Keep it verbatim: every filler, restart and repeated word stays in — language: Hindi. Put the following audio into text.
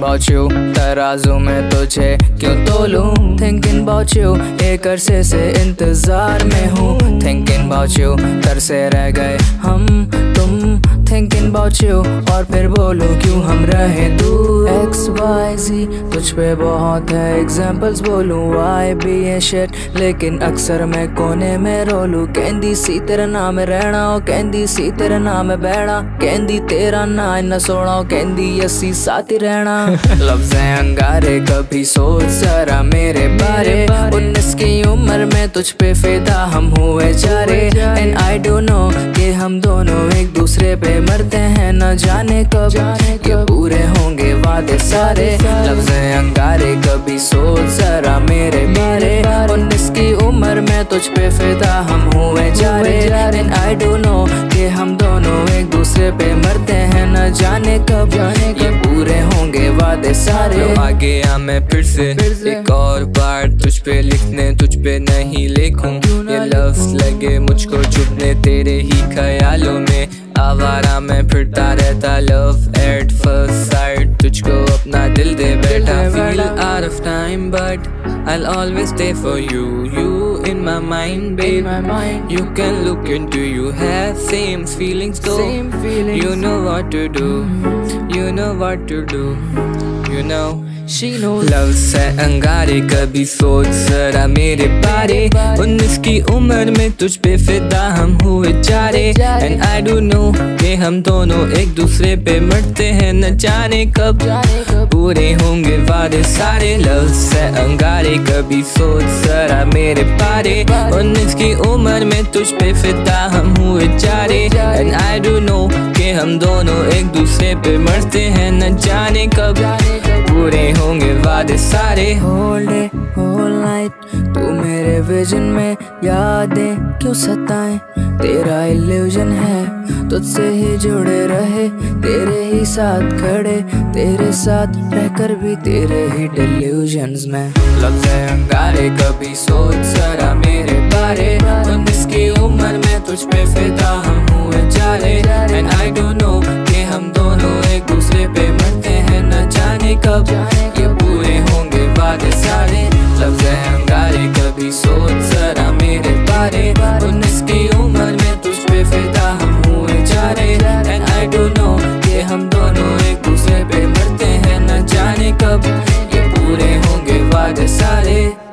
about you, तराजू में तुझे क्यों तोलूं। Thinking about you, एक अरसे से इंतजार में हूँ। Thinking about you, तरसे रह गए हम तुम। Thinking about you, और फिर बोलूं क्यों हम रहे दूर। X Y Z तुझ पे बहुत है examples बोलूं, Y B A shit लेकिन अक्सर मैं कोने में रोलूं। कहंदी सी तेरा नाम रहना, कहंदी सी तेरा नाम बैठा, कहंदी तेरा ना न सोना, कहंदी असी साथ ही रहना। लफ्ज़ अंगारे कभी सोच जरा मेरे बारे, उन्नीस की उम्र में तुझ पे फिदा हम हुए जारे। एंड आई डोंट नो कि हम दोनों एक दूसरे पे मरते हैं, न जाने कब ये पूरे होंगे वादे सारे। लफ्ज़ अंगारे कभी सोच जरा मेरे बारे, उन्नीस की उम्र में तुझ पे फिदा हम हुए जारे। एंड आई डोंट नो कि हम दोनों एक दूसरे पे मरते हैं, न जाने कब ये पूरे होंगे वादे सारे। आगे आ मैं फिर से एक और बार तुझ पे लिखने, तुझ पे नहीं लिखूं। ये लफ्ज़ लगे मुझको चुपने तेरे ही ख्यालों में, आवारा मैं फिरता रहता। लव एट फर्स्ट साइट तुझको अपना दिल दे बैठा। Feel out of time but I'll always stay for you. You in my mind babe, you can look into, you have same feelings though. You know what to do, you know what to do, you know she knows. Love से अंगारे कभी सोच जरा मेरे बारे, उन्नीस की उम्र में तुझ पे फिदा हम हुए जारे। एंड आई डोंट नो कि हम दोनों एक दूसरे पे मरते हैं, न जाने कब पूरे होंगे वादे सारे। लव से अंगारे कभी सोच जरा मेरे बारे, उन्नीस की उम्र में तुझ पे फिदा हम हुए जारे। एंड आई डोंट नो कि हम दोनों एक दूसरे पे मरते हैं, न जाने कब पूरे होंगे वादे सारे। Hold it, whole night तू मेरे विजन में, यादें क्यों सताएं, तेरा इल्यूजन है तुझसे ही जुड़े रहे, तेरे ही साथ खड़े, तेरे साथ रहकर भी तेरे ही डिल्यूजन्स में। लफ्ज़ अंगारे कभी सोच जरा मेरे बारे, उन्नीस की उम्र में तुझ पे फिदा हम हुए जारे। एंड आई डोंट नो कि हम दोनों एक दूसरे पे मरते हैं, न जाने कब ये पूरे होंगे वादे सारे। लफ्ज़ अंगारे कभी सोच जरा मेरे बारे, उन्नीस की उम्र में तुझ पे फिदा हम हुए जारे। एंड आई डोंट नो कि हम दोनों एक दूसरे पे मरते हैं, न जाने कब ये पूरे होंगे वादे सारे।